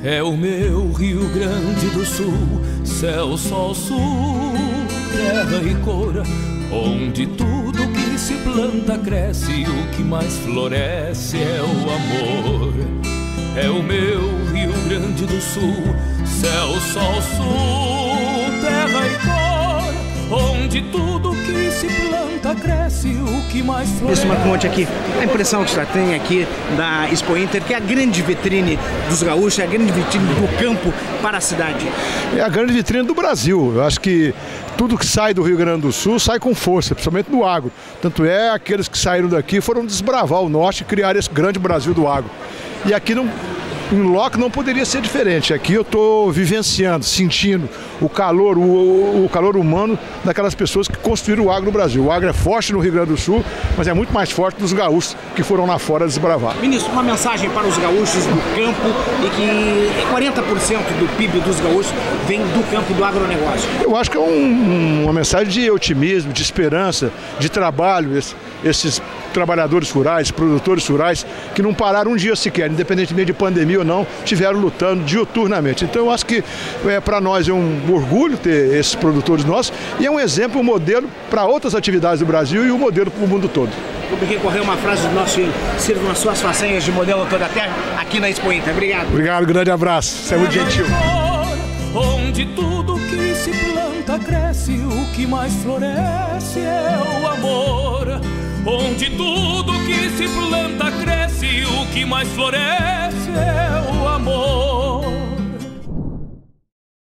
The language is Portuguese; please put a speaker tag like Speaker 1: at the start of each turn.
Speaker 1: É o meu Rio Grande do Sul, céu, sol, sul, terra e cor, onde tudo que se planta cresce e o que mais floresce é o amor. É o meu Rio Grande do Sul, céu, sol, sul, terra e cor, onde tudo que se planta cresce e o que mais floresce.
Speaker 2: Isso, Marco Monte, aqui, a impressão que você tem aqui da Expo Inter, que é a grande vitrine dos gaúchos, é a grande vitrine do campo para a cidade.
Speaker 3: É a grande vitrine do Brasil. Eu acho que tudo que sai do Rio Grande do Sul sai com força, principalmente no agro. Tanto é, aqueles que saíram daqui foram desbravar o norte e criar esse grande Brasil do agro. E aqui em loco não poderia ser diferente. Aqui eu estou vivenciando, sentindo o calor humano daquelas pessoas que construíram o agro no Brasil. O agro é forte no Rio Grande do Sul, mas é muito mais forte dos gaúchos que foram lá fora desbravar.
Speaker 2: Ministro, uma mensagem para os gaúchos do campo e que 40% do PIB dos gaúchos vem do campo do agronegócio.
Speaker 3: Eu acho que é uma mensagem de otimismo, de esperança, de trabalho. Esses trabalhadores rurais, produtores rurais, que não pararam um dia sequer, independentemente de pandemia ou não, estiveram lutando diuturnamente. Então eu acho que para nós é um orgulho ter esses produtores nossos e é um exemplo, um modelo para outras atividades do Brasil e um modelo para o mundo todo.
Speaker 2: Vou recorrer uma frase do nosso filho: sirvam as suas façanhas de modelo toda a terra aqui na Expo Inter. Obrigado.
Speaker 3: Obrigado, grande abraço. Você é muito gentil.
Speaker 1: Onde tudo que se planta cresce, o que mais floresce é o amor. Onde tudo que se planta cresce, o que mais floresce é o amor.